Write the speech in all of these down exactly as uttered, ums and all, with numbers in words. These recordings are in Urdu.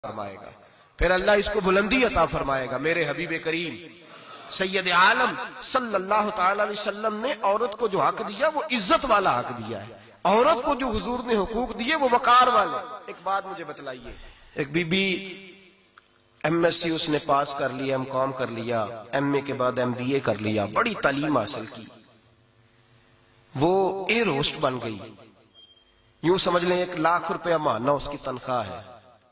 فرمائے گا، پھر اللہ اس کو بلندی عطا فرمائے گا۔ میرے حبیب کریم سید عالم صلی اللہ تعالی علیہ وسلم نے عورت کو جو حق دیا وہ عزت والا حق دیا ہے، عورت کو جو حضور نے حقوق دیے وہ وقار والے۔ ایک بات مجھے بتلائیے، ایک B B M S C اس نے پاس کر لیا، ایم کام کر لیا، ایم اے کے بعد ایم بی اے کر لیا، بڑی تعلیم حاصل کی، وہ ایئر ہوسٹ بن گئی، یوں سمجھ لیں ایک لاکھ روپیہ ماہانہ اس کی تنخواہ ہے۔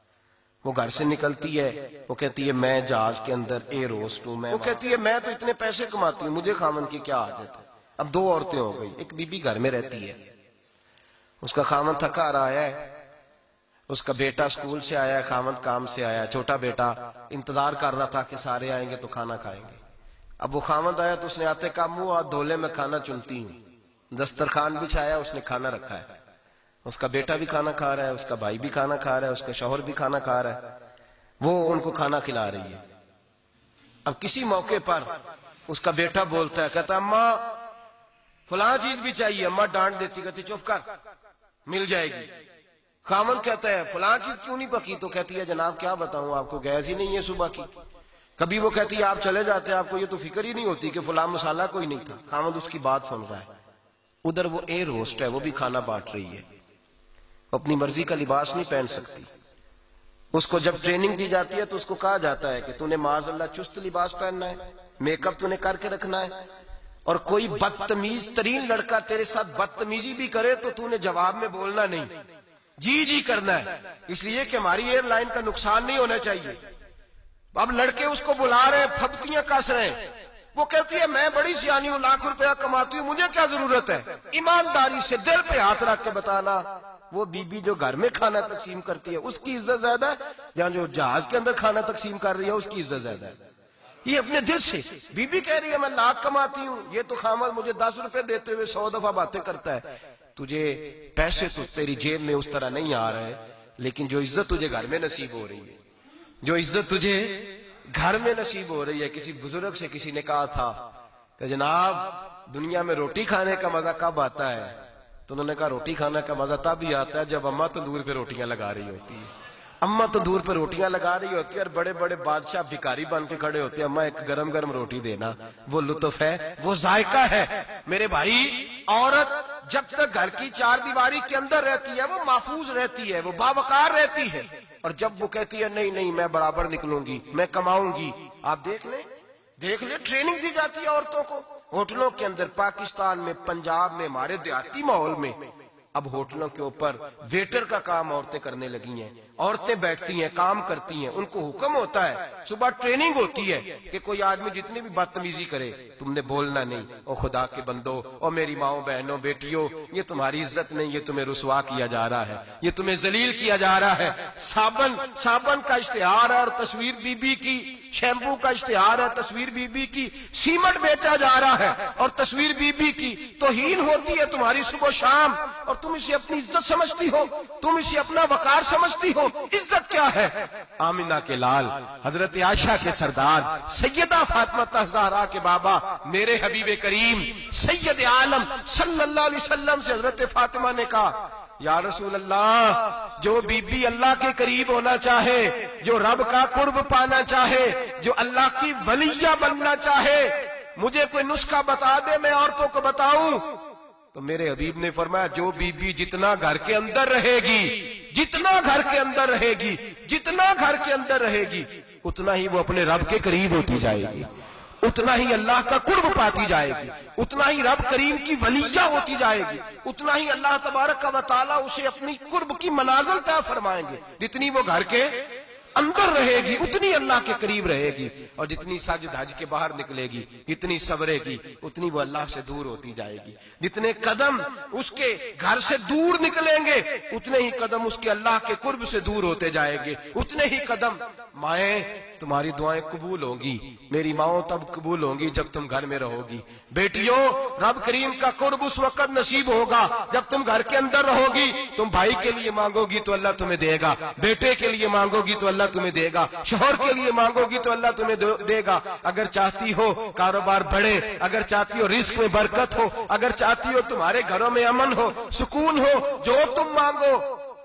وہ گھر سے نکلتی ہے، وہ کہتی ہے میں جہاز کے اندر ایئر ہوسٹ ہوں، میں وہ کہتی ہے میں تو اتنے پیسے کماتی ہوں، مجھے خاوند کی کیا عادت ہے۔ اب دو عورتیں ہو گئی، ایک بی بی گھر میں رہتی ہے، اس کا خاوند تھکا رہا ہے، اس کا بیٹا اسکول سے آیا ہے، خاوند کام سے آیا ہے، چھوٹا بیٹا انتظار کر رہا تھا کہ سارے آئیں گے تو کھانا کھائیں گے۔ اب وہ خاوند آیا تو اس نے آتے کا منہ ہاتھ دھولے میں کھانا چنتی ہوں، دسترخوان بچھایا، اس نے کھانا رکھا ہے، اس کا بیٹا بھی کھانا کھا رہا ہے، اس کا بھائی بھی کھانا کھا رہا ہے، اس کا شوہر بھی کھانا کھا رہا ہے، وہ ان کو کھانا کھلا رہی ہے۔ اب کسی موقع پر اس کا بیٹا بولتا ہے، کہتا اماں فلاں چیز بھی چاہیے، اماں ڈانٹ دیتی، کہتی چپ کر مل جائے گی۔ خاوند کہتا ہے فلاں چیز کیوں نہیں پکی، تو کہتی ہے جناب کیا بتاؤں آپ کو، گیس ہی نہیں ہے صبح کی۔ کبھی وہ کہتی ہے آپ چلے جاتے ہیں، آپ کو یہ تو فکر ہی نہیں ہوتی کہ فلاں مسالہ کوئی نہیں تھا۔ خاوند اس کی بات سن رہا ہے، ادھر وہ ایئر ہوسٹ ہے، وہ بھی کھانا بانٹ رہی ہے، اپنی مرضی کا لباس نہیں پہن سکتی۔ اس کو جب ٹریننگ دی جاتی ہے تو اس کو کہا جاتا ہے کہ تو نے معاذ اللہ چست لباس پہننا ہے، میک اپ تو نے کر کے رکھنا ہے، اور کوئی بدتمیز ترین لڑکا تیرے ساتھ بدتمیزی بھی کرے تو تو نے جواب میں بولنا نہیں، جی جی کرنا ہے، اس لیے کہ ہماری ایئر لائن کا نقصان نہیں ہونا چاہیے۔ اب لڑکے اس کو بلا رہے، پھپتیاں کس رہے ہیں، وہ کہتی ہے میں بڑی سیانی ہوں، لاکھ روپیہ کماتی ہوں، مجھے کیا ضرورت ہے۔ ایمانداری سے دل پہ ہاتھ رکھ کے بتانا، وہ بی بی جو گھر میں کھانا تقسیم کرتی ہے اس کی عزت زیادہ ہے یا جو جہاز کے اندر کھانا تقسیم کر رہی ہے اس کی عزت زیادہ ہے؟ یہ اپنے دل سے بی بی کہہ رہی ہے میں لاکھ کماتی ہوں، یہ تو خامد مجھے دس روپے دیتے ہوئے سو دفعہ باتیں کرتا ہے، تجھے پیسے تو تیری جیب میں اس طرح نہیں آ رہے، لیکن جو عزت تجھے گھر میں نصیب ہو رہی ہے، جو عزت تجھے گھر میں نصیب ہو رہی ہے۔ کسی بزرگ سے کسی نے کہا تھا کہ جناب دنیا میں روٹی کھانے کا مزہ کب آتا ہے، تو انہوں نے کہا روٹی کھانے کا مزہ تب ہی آتا ہے جب اماں تندور پہ روٹیاں لگا رہی ہوتی ہے۔ اماں تندور پہ روٹیاں لگا رہی ہوتی ہے اور بڑے بڑے بادشاہ بھکاری بن کے کھڑے ہوتے ہیں، اماں ایک گرم گرم روٹی دینا، وہ لطف ہے، وہ ذائقہ ہے۔ میرے بھائی عورت جب تک گھر کی چار دیواری کے اندر رہتی ہے وہ محفوظ رہتی ہے، وہ باوقار رہتی ہے، اور جب وہ کہتی ہے نہیں نہیں میں برابر نکلوں گی، میں کماؤں گی، آپ دیکھ لیں دیکھ لیں ٹریننگ دی جاتی ہے عورتوں کو ہوٹلوں کے اندر، پاکستان میں، پنجاب میں، ہمارے دیہاتی ماحول میں اب ہوٹلوں کے اوپر ویٹر کا کام عورتیں کرنے لگی ہیں، عورتیں بیٹھتی ہیں، کام کرتی ہیں، ان کو حکم ہوتا ہے، صبح ٹریننگ ہوتی ہے کہ کوئی آدمی جتنی بھی بدتمیزی کرے تم نے بولنا نہیں، او خدا کے بندو، او میری ماؤں بہنوں بیٹیوں، یہ تمہاری عزت نہیں، یہ تمہیں رسوا کیا جا رہا ہے، یہ تمہیں ذلیل کیا جا رہا ہے۔ صابن صابن کا اشتہار ہے اور تصویر بی بی کی، شیمپو کا اشتہار ہے تصویر بی بی کی، سیمنٹ بیچا جا رہا ہے اور تصویر بی بی کی، توہین ہوتی ہے تمہاری صبح و شام، اور تم اسے اپنی عزت سمجھتی ہو، تم اسے اپنا وقار سمجھتی ہو۔ عزت کیا ہے؟ آمنہ کے لال، حضرت عائشہ کے سردار، سیدہ فاطمہ زہرا کے بابا، میرے حبیب کریم سید عالم صلی اللہ علیہ وسلم سے حضرت فاطمہ نے کہا یا رسول اللہ، جو بی بی اللہ کے قریب ہونا چاہے، جو رب کا قرب پانا چاہے، جو اللہ کی ولیہ بننا چاہے، مجھے کوئی نسخہ بتا دے میں عورتوں کو بتاؤں۔ تو میرے حبیب نے فرمایا جو بی بی جتنا گھر کے اندر رہے گی، جتنا گھر کے اندر رہے گی، جتنا گھر کے اندر رہے گی، اتنا ہی وہ اپنے رب کے قریب ہوتی جائے گی، اتنا ہی اللہ کا قرب پاتی جائے گی، اتنا ہی رب کریم کی ولیہ ہوتی جائے گی، اتنا ہی اللہ تبارک و تعالیٰ اسے اپنی قرب کی منازل طے فرمائیں گے۔ جتنی وہ گھر کے اندر رہے گی اتنی اللہ کے قریب رہے گی، اور جتنی سج دھج کے باہر نکلے گی، جتنی صبرے گی، اتنی وہ اللہ سے دور ہوتی جائے گی۔ جتنے قدم اس کے گھر سے دور نکلیں گے اتنے ہی قدم اس کے اللہ کے قرب سے دور ہوتے جائیں گے، اتنے ہی قدم۔ مائیں تمہاری دعائیں قبول ہوں گی، میری ماؤں تب قبول ہوں گی جب تم گھر میں رہو گی۔ بیٹیوں رب کریم کا قرب اس وقت نصیب ہوگا جب تم گھر کے اندر رہو گی، تم بھائی کے لیے مانگو گی تو اللہ تمہیں دے گا، بیٹے کے لیے مانگو گی تو اللہ تمہیں دے گا، شوہر کے لیے مانگو گی تو اللہ تمہیں دے گا۔ اگر چاہتی ہو کاروبار بڑھے، اگر چاہتی ہو رزق میں برکت ہو، اگر چاہتی ہو تمہارے گھروں میں امن ہو، سکون ہو، جو تم مانگو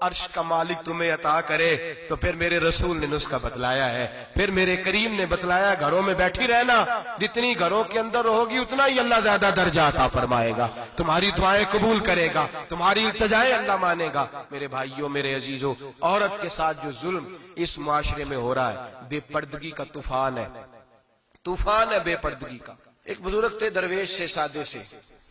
عرش کا مالک تمہیں عطا کرے تو پھر میرے رسول نے نسخہ بتلایا ہے، پھر میرے کریم نے بتلایا گھروں میں بیٹھی رہنا، جتنی گھروں کے اندر ہوگی اتنا ہی اللہ زیادہ درجہ عطا فرمائے گا، تمہاری دعائیں قبول کرے گا، تمہاری التجائیں اللہ مانے گا۔ میرے بھائیوں، میرے عزیزوں، عورت کے ساتھ جو ظلم اس معاشرے میں ہو رہا ہے، بے پردگی کا طوفان ہے، طوفان ہے بے پردگی کا۔ ایک بزرگ تھے درویش سے، سادے سے،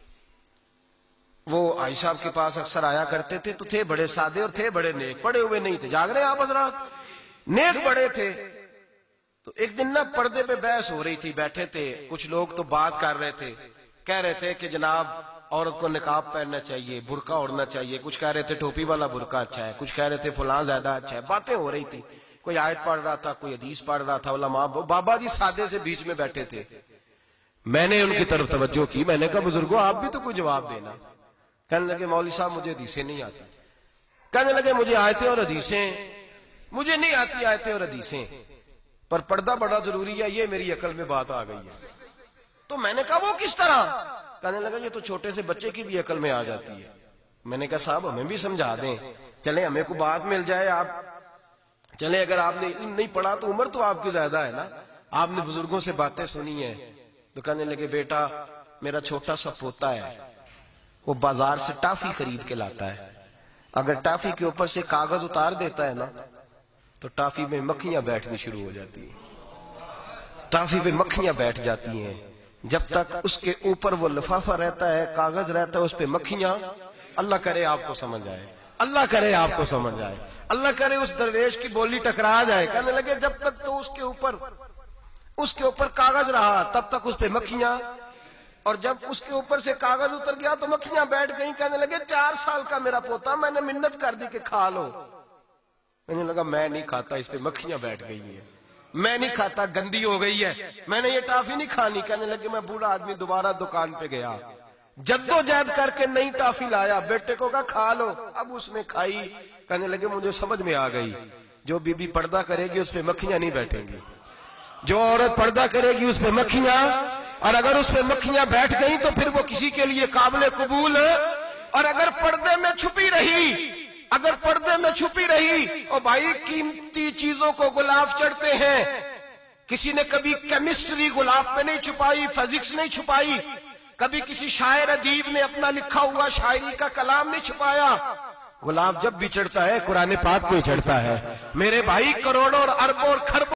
وہ آئی صاحب کے پاس اکثر آیا کرتے تھے، تو تھے بڑے سادے اور تھے بڑے نیک، پڑے ہوئے نہیں تھے، جاگ رہے ہیں آپ حضرات، نیک بڑے تھے۔ تو ایک دن نا پردے پہ بحث ہو رہی تھی، بیٹھے تھے کچھ لوگ تو بات کر رہے تھے، کہہ رہے تھے کہ جناب عورت کو نقاب پہننا چاہیے، برقع اوڑھنا چاہیے، کچھ کہہ رہے تھے ٹوپی والا برقع اچھا ہے، کچھ کہہ رہے تھے فلاں زیادہ اچھا ہے، باتیں ہو رہی تھی، کوئی آیت پڑھ رہا تھا، کوئی حدیث پڑھ رہا تھا، علماء بابا جی سادے سے بیچ میں بیٹھے تھے۔ میں نے ان کی طرف توجہ کی، میں نے کہا بزرگوں آپ بھی تو کوئی جواب دینا۔ کہنے لگے مولوی صاحب مجھے حدیثیں نہیں آتی، کہنے لگے مجھے آیتیں اور حدیثیں مجھے نہیں آتی، آیتیں اور حدیثیں، پر پردہ بڑا ضروری ہے، یہ میری عقل میں بات آ گئی ہے۔ تو میں نے کہا وہ کس طرح؟ کہنے لگا یہ تو چھوٹے سے بچے کی بھی عقل میں آ جاتی ہے۔ میں نے کہا صاحب ہمیں بھی سمجھا دیں، چلیں ہمیں کو بات مل جائے، آپ چلیں، اگر آپ نے علم نہیں پڑھا تو عمر تو آپ کی زیادہ ہے نا، آپ نے بزرگوں سے باتیں سنی ہیں۔ تو کہنے لگے بیٹا میرا چھوٹا سا پوتا ہے، وہ بازار سے ٹافی خرید کے لاتا ہے، اگر ٹافی کے اوپر سے کاغذ اتار دیتا ہے نا تو ٹافی میں مکھیاں بیٹھنی شروع ہو جاتی ہیں، ٹافی پہ مکھیاں بیٹھ جاتی ہیں، جب تک اس کے اوپر وہ لفافہ رہتا ہے، کاغذ رہتا ہے، اس پہ مکھیاں، اللہ کرے آپ کو سمجھ آئے، اللہ کرے آپ کو سمجھ آئے، اللہ کرے اس درویش کی بولی ٹکرا جائے۔ کہنے لگے جب تک تو اس کے اوپر اس کے اوپر کاغذ رہا تب تک اس پہ مکھیاں، اور جب اس کے اوپر سے کاغذ اتر گیا تو مکھیاں بیٹھ گئیں۔ کہنے لگے چار سال کا میرا پوتا، میں نے منت کر دی کہ کھا لو، کہنے لگا میں نہیں کھاتا، اس پہ مکھیاں بیٹھ گئی ہیں، میں نہیں کھاتا، گندی ہو گئی ہے، میں نے یہ ٹافی نہیں کھانی۔ کہنے لگے میں بوڑھا آدمی دوبارہ دکان پہ گیا، جدوجہد کر کے نئی ٹافی لایا، بیٹے کو کہا کھا لو، اب اس نے کھائی۔ کہنے لگے مجھے سمجھ میں آ گئی، جو بی بی پردہ کرے گی اس پہ مکھیاں نہیں بیٹھیں گی، جو عورت پردہ کرے گی اس پہ مکھیاں، اور اگر اس پہ مکھیاں بیٹھ گئیں تو پھر وہ کسی کے لیے قابل قبول ہے۔ اور اگر پردے میں چھپی رہی اگر پردے میں چھپی رہی اور بھائی قیمتی چیزوں کو غلاف چڑھتے ہیں، کسی نے کبھی کیمسٹری غلاف پہ نہیں چھپائی، فزکس نہیں چھپائی، کبھی کسی شاعر ادیب نے اپنا لکھا ہوا شاعری کا کلام نہیں چھپایا، غلاف جب بھی چڑھتا ہے قرآن پاک پہ چڑھتا ہے۔ میرے بھائی کروڑوں اور اربوں اور کھربوں